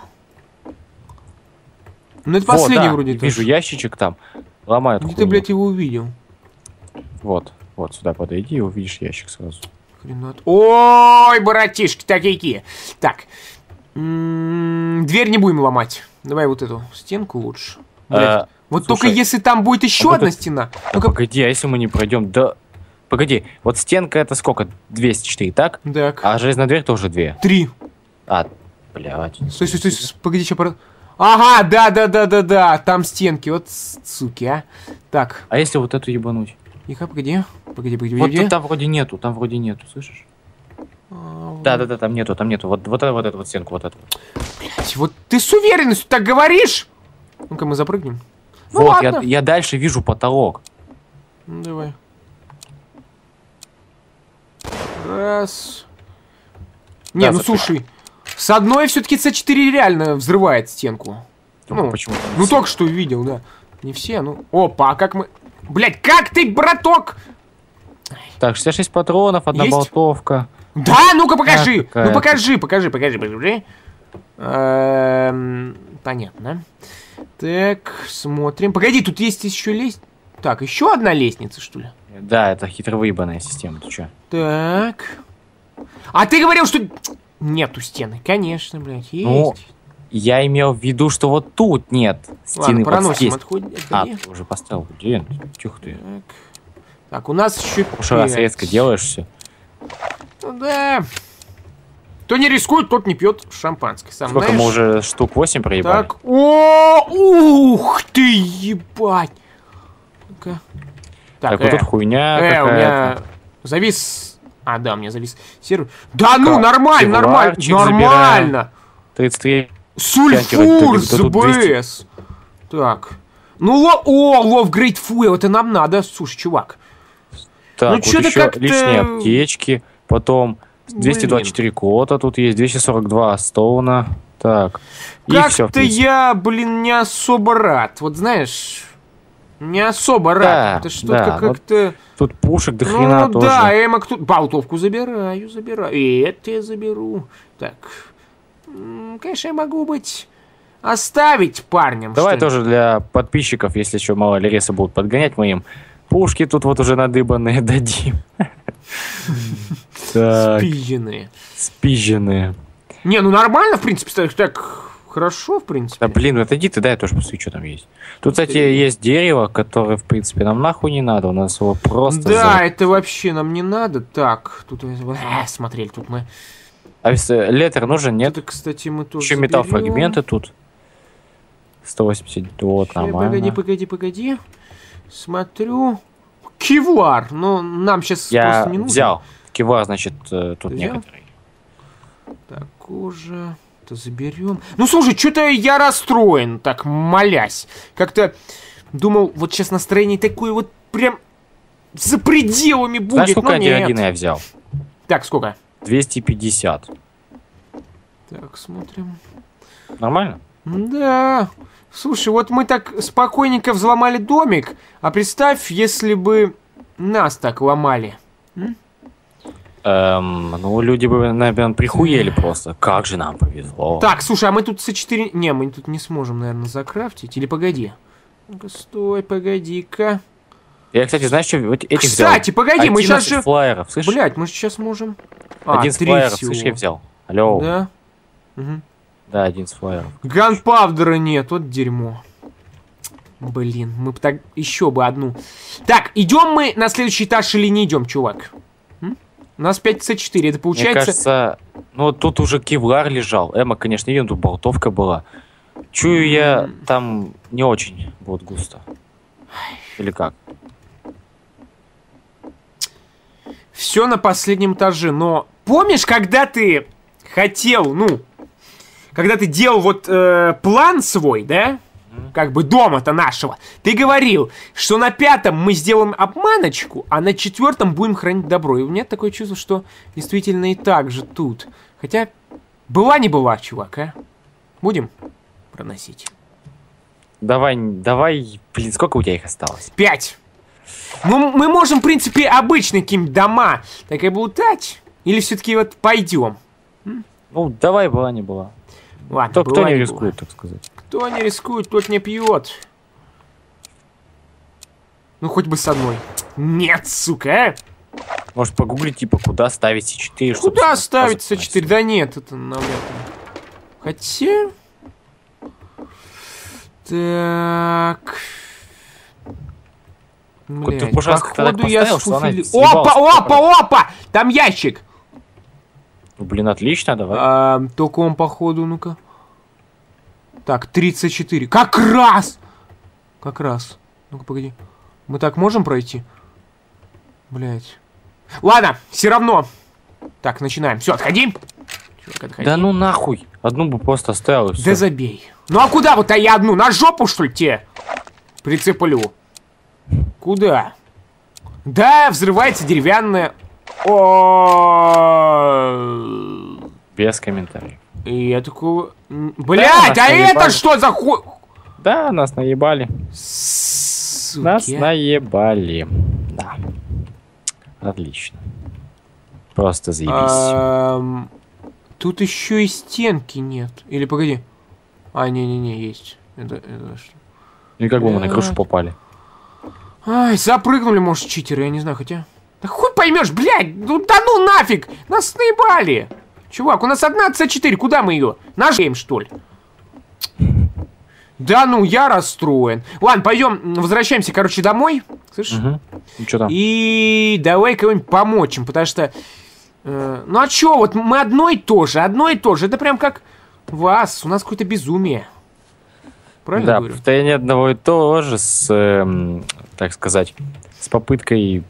Ну, это
Вот,
последний
да,
вроде.
вижу ящичек там. Ломаю эту
Где ты,
хуйню.
блядь, его увидел?
Вот сюда подойди и увидишь ящик сразу.
Хренат. Ой, братишки такие. Так. Дверь не будем ломать. Давай вот эту стенку лучше. Блядь. Вот
слушай,
только если там будет еще
вот
одна
это-
стена.
Да
Ну-ка.
погоди, а если мы не пройдем? Да. Погоди, вот стенка это сколько? 204, так?
Так.
А железная дверь тоже 2.
3.
А, блядь.
Стой, погоди, что. Ага, да. Там стенки. Вот суки, а. Так.
А если вот эту ебануть?
Тихо, погоди. Погоди.
Вот тут там вроде нету, слышишь? Да, там нету. Вот эту вот стенку, вот эту.
Блядь, вот ты с уверенностью так говоришь? Ну-ка, мы запрыгнем. Ну
Вот,
ладно.
я дальше вижу потолок.
Ну, давай. Раз. Не,
Да,
ну
запрыгни.
слушай. С одной все-таки С4 реально взрывает стенку. Ну,
почему?
Ну только что видел, да. Не все, ну. Опа, а как мы. Блять, как ты, браток?
Так, 66 патронов, одна
Есть?
болтовка.
Да, ну-ка покажи.
какая
Ну покажи. Понятно. Так, смотрим. Погоди, тут есть еще лестница. Так, еще одна лестница, что ли?
Да, это хитро выебанная система, ты чё?
Так. А ты говорил, что нету стены. Конечно, блядь, есть.
Ну, я имел в виду, что вот тут нет стены.
Ладно,
вот
проносим,
здесь.
отходи.
А, ты уже поставил. Блин, тихо ты.
Так, у нас еще
Уж раз резко делаешь все.
Ну да. Кто не рискует, тот не пьет шампанское. Сам
Сколько
знаешь?
мы уже штук 8 проебали?
Так, ух ты, ебать. Ну-ка.
Так, вот тут хуйня
у
какая-то.
меня завис... А, да, у меня завис сервер. Да ну, нормально.
Кевларчик 33.
Сульфур
Да
с
тут 200.
БС. Так. Ну, лов Great Fuel, это нам надо. Слушай, чувак.
Так,
Ну,
вот
чё-то
еще
как-то-
лишние аптечки. Потом 224 кота тут есть, 242 стоуна. Так. И все,
Как-то я, блин, не особо рад. Вот знаешь, не особо рад.
Да,
Это что-то
да,
как-то...
Тут пушек до хрена
Ну
тоже.
да, эмок тут... Болтовку забираю. И это я заберу. Так. Конечно, я могу быть... Оставить парнем.
Давай
что ли.
тоже для подписчиков, если еще мало ли ресы будут подгонять, мы им пушки тут вот уже надыбанные дадим. Так,
Спизженные.
спизженные.
Не, ну нормально, в принципе, так хорошо, в принципе.
Да блин, отойди ты, дай я тоже посмотрю, что там есть. Тут, кстати, есть дерево, которое, в принципе, нам нахуй не надо, у нас его просто...
Да, это вообще нам не надо. Так, тут... смотрели, тут мы...
А летер нужен, нет?
Это, кстати, мы тоже
еще
заберем.
металлфрагменты тут. 180, вот, нормально.
Погоди. Смотрю. Кевлар, но нам сейчас
Я
просто не нужен.
взял. Кевлар, значит, тут некоторые.
Так уже. Это заберем. Ну, слушай, что-то я расстроен, так, молясь. Как-то думал, вот сейчас настроение такое вот прям за пределами будет.
Знаешь, сколько
но нет.
антирогина я взял?
Так, сколько?
250.
Так, смотрим.
Нормально?
Да. Слушай, вот мы так спокойненько взломали домик, а представь, если бы нас так ломали.
Ну, люди бы, наверное, прихуели просто. Как же нам повезло.
Так, слушай, а мы тут С4... Не, мы тут не сможем, наверное, закрафтить. Или погоди. Ну-ка, стой, погоди-ка.
Я, кстати, знаешь, что вот этих
Кстати,
взял?
погоди, мы сейчас же...
флайеров, слышишь?
Блять, мы же сейчас можем...
Один с флайеров, слышишь, я взял. Алло.
Да? Угу.
Да, один с флайеров.
Ганпавдера нет, вот дерьмо. Блин, мы бы так... Еще бы одну. Так, идем мы на следующий этаж или не идем, чувак? У нас 5 С4, это получается...
Мне кажется, ну тут уже кевлар лежал. Эмма, конечно, видно, тут болтовка была. Чую я, там не очень будет густо. Или как?
Все на последнем этаже, но помнишь, когда ты хотел, ну, когда ты делал вот план свой, да? Как бы дома-то нашего. Ты говорил, что на 5-м мы сделаем обманочку, а на 4-м будем хранить добро. И у меня такое чувство, что действительно и так же тут. Хотя, была не была, чувак, а? Будем проносить.
Давай, блин, сколько у тебя их осталось?
5. Ну, мы можем, в принципе, обычные какие-нибудь дома так и лутать. Или все-таки вот пойдем?
Ну, давай, была не была.
Ладно,
кто не рискует, так сказать.
Кто не рискует, тот не пьет. Ну, хоть бы с одной. Нет, сука, а?
Может, погуглить, типа, куда ставить С4?
Куда ставить С4? Да нет, это навряд ли. Хотя... Так... Блядь, походу я сфуфили... Опа! Там ящик!
Ну, блин, отлично, давай.
Только он, походу, ну-ка. Так, 34. Как раз! Ну-ка, погоди. Мы так можем пройти? Блять. Ладно, все равно. Так, начинаем. Все, отходи. Чувак, отходи.
Да ну нахуй. Одну бы просто оставил и
Да
всё.
забей. Ну а куда вот я одну? На жопу, что ли, тебе? Прицеплю. Куда? Да, взрывается деревянная...
Без комментариев.
И я такой... Блядь, а это что за хуй...
Да, нас наебали.
Суки.
Нас наебали. Да. Отлично. Просто заебись.
Тут еще и стенки нет. Или погоди. Не, есть. Это что?
И как бы мы на крышу попали?
Ай, запрыгнули, может, читеры, я не знаю, хотя... Да хуй поймешь, блядь! Ну да ну нафиг! Нас наебали! Чувак, у нас одна С4, куда мы ее? Нажмем, что ли? Да ну, я расстроен. Ладно, пойдем, возвращаемся, короче, домой. Слышишь?
Угу. Ну, что там?
И давай кого-нибудь помочь им, потому что... ну а чё, вот мы одно и то же. Это прям как вас, у нас какое-то безумие. Правильно говорю?
Да, повторение одного и того же с, так сказать, с попыткой,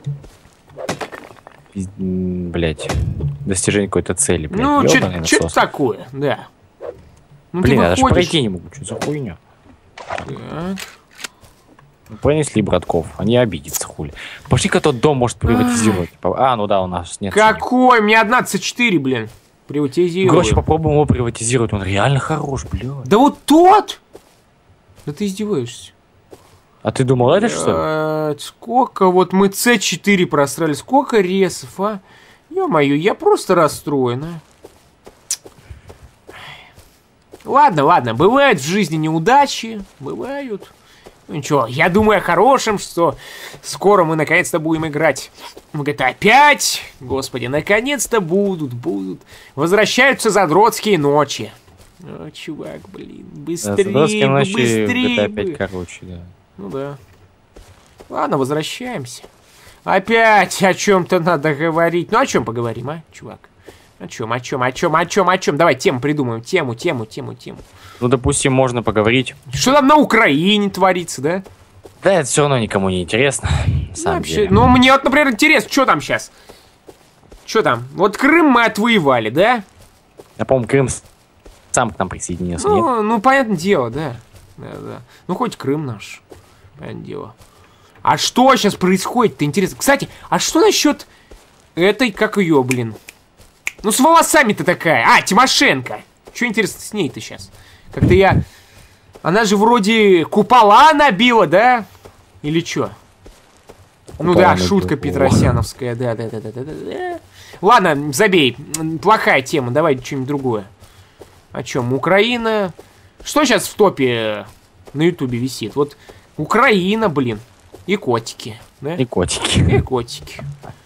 блять, достижения какой-то цели. Блядь,
ну, что-то такое, да. Ну,
блин,
ты
я даже
выходишь...
пройти не могу, что за хуйня?
Так.
Ну, пронесли братков, они обидятся, хули. Пошли-ка тот дом может приватизировать. Ну да, у нас нет.
Какой? Мне одна С4, блин. Приватизируем.
Короче, попробуем его приватизировать, он реально хорош, блядь.
Да вот тот! Да ты издеваешься.
А ты думал, это что ли?
Сколько вот мы С4 просрали, сколько ресов, а? Ё-моё, я просто расстроен, а. Ладно, бывают в жизни неудачи, бывают. Ну ничего, я думаю о хорошем, что скоро мы наконец-то будем играть в GTA 5. Господи, наконец-то будут. Возвращаются задротские ночи. О, чувак, блин, быстрее бы, быстрее бы.
GTA 5, короче, да.
Ну да. Ладно, возвращаемся. Опять о чем-то надо говорить. Ну о чем поговорим, а, чувак? О чем? Давай тему придумаем. Тему.
Ну, допустим, можно поговорить.
Что там на Украине творится, да?
Да, это все равно никому не интересно. На самом деле.
Ну, мне вот, например, интересно, что там сейчас? Что там? Вот Крым мы отвоевали, да?
Я, по-моему, Крым сам к нам присоединился, нет?
Ну, понятное дело, да. Да. Ну, хоть Крым наш. Понятное дело. А что сейчас происходит-то, интересно? Кстати, а что насчет этой, как ее, блин? Ну, с волосами-то такая. А, Тимошенко. Что интересно с ней-то сейчас? Как-то я... Она же вроде купола набила, да? Или что? Ну да, шутка петросяновская, да. Ладно, забей. Плохая тема, давай что-нибудь другое. О чем? Украина. Что сейчас в топе на Ютубе висит? Вот Украина, блин. И котики. Да?
И котики.
И котики.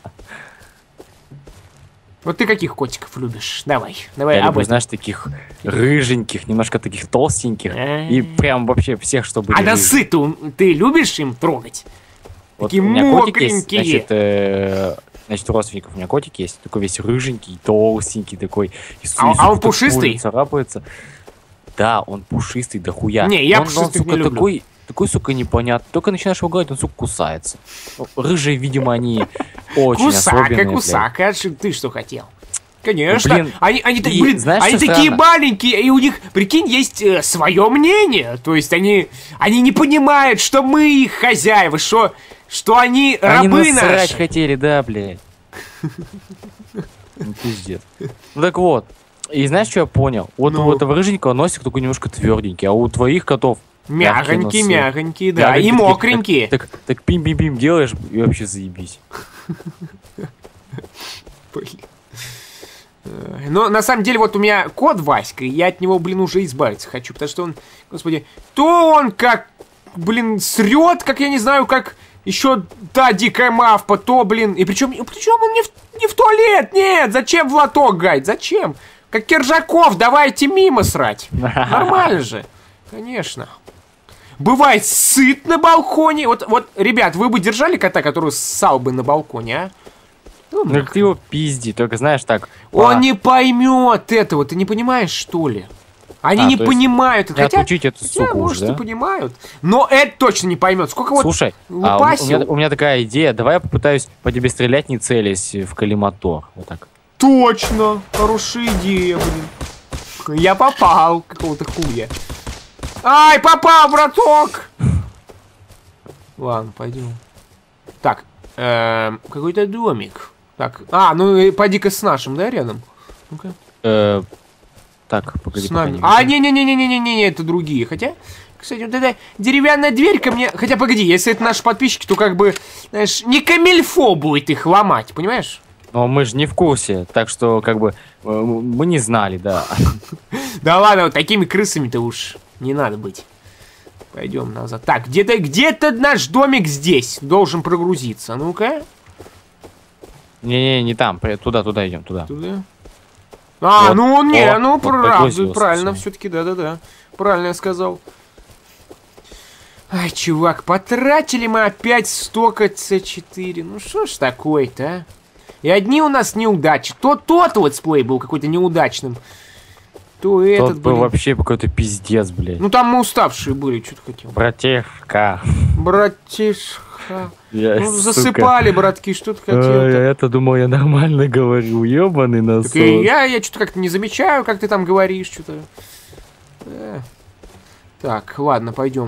Вот ты каких котиков любишь? Давай
Я
об
люблю,
этом.
знаешь, таких рыженьких, немножко таких толстеньких. И прям вообще всех, чтобы...
А носы ты любишь им трогать?
Вот
такие
у меня котик есть,
мокренькие.
значит, у родственников у меня котик есть, такой весь рыженький, толстенький такой.
А он пушистый?
Царапается. Да, он пушистый дохуя.
Не, я
он,
пушистых
сука,
не люблю.
такой, сука, непонятный. Только начинаешь его гладить, он, сука, кусается. Ну, рыжие, видимо, они очень особенные.
Кусак, а ты что хотел? Конечно.
Блин, знаешь,
они
что
такие
странно?
маленькие, и у них, прикинь, есть свое мнение. То есть они не понимают, что мы их хозяева, что они рабы
Они насрать
наши.
хотели, да, блядь. Ну, пиздец. Ну так вот. И знаешь, что я понял? Вот у этого рыженького носик такой немножко тверденький, а у твоих котов
Мягонькие, да, и мокренькие.
Так пим-пим-пим делаешь, и вообще заебись.
Блин. Но на самом деле вот у меня кот Васька, и я от него, блин, уже избавиться хочу, потому что он, господи, то он как, блин, срет, как я не знаю, как еще та дикая мавпа, то, блин, и причем он не в туалет, нет, зачем в лоток гать, зачем? Как Киржаков, давайте мимо срать. Нормально же, конечно. Бывает сыт на балконе. Вот, ребят, вы бы держали кота, который ссал бы на балконе, а?
Ну, ты его пизди, только знаешь так.
Он не поймет этого, ты не понимаешь, что ли? Они не понимают. Хотя,
отучить эту суку
может,
уже, да?
и понимают. Но это точно не поймет. Сколько
Слушай,
лупасил.
у меня такая идея. Давай я попытаюсь по тебе стрелять, не целясь в коллиматор. Вот так.
Точно. Хорошая идея, блин. Я попал. Какого-то хуя. Ай, попал, браток! Ладно, пойдем. Так, какой-то домик. Так, ну поди-ка с нашим, да, рядом? Ну-ка.
Так, погоди.
С нами. Не, это другие. Хотя, кстати, вот эта деревянная дверька мне... Хотя, погоди, если это наши подписчики, то как бы, знаешь, не камильфо будет их ломать, понимаешь?
Но мы же не в курсе, так что, как бы, мы не знали, да.
Да ладно, вот такими крысами-то уж не надо быть. Пойдем назад. Так, где-то наш домик здесь должен прогрузиться. Ну-ка.
Не там, туда идем, туда.
Туда?
Вот,
правильно, все-таки, да. Правильно я сказал. Ай, чувак, потратили мы опять столько С4. Ну что ж такое-то, а? И одни у нас неудачи. Тот летсплей был какой-то неудачным. То этот,
был вообще какой-то пиздец, блядь.
Ну там мы уставшие были, что ты хотел.
Братишка.
Засыпали, братки, что ты хотел?
Я-то думал, я нормально говорю, ебаный насос.
Так и я что-то как-то не замечаю, как ты там говоришь, что-то. Так, ладно, пойдем.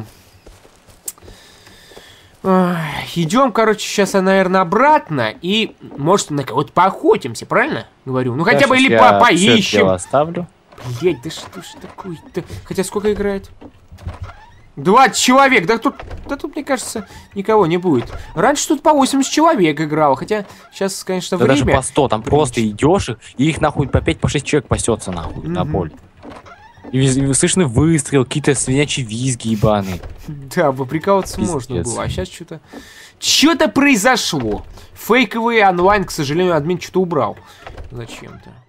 Идем, короче, сейчас, наверное, обратно. И, может, на кого-то поохотимся, правильно? Говорю. Ну, хотя бы или поищем.
Оставлю.
Блять, да что ж такое-то? Хотя сколько играет? 20 человек. Да тут, мне кажется, никого не будет. Раньше тут по 80 человек играл. Хотя сейчас, конечно, время...
Даже по 100. Там просто идешь, и их нахуй по 5-6 человек пасется нахуй на поле. И слышны выстрел, какие-то свинячьи визги ебаные.
Да, прикалываться можно было. А сейчас что-то... Что-то произошло. Фейковый онлайн, к сожалению, админ что-то убрал. Зачем-то.